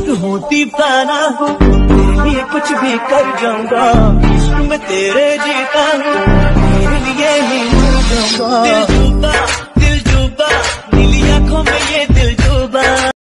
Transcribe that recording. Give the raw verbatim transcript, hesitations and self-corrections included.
हूँ दीवाना हूँ, तेरे लिए कुछ भी कर जाऊंगा, इश्क में तेरे जीता हूँ, तेरे लिए ही मर जाऊंगा।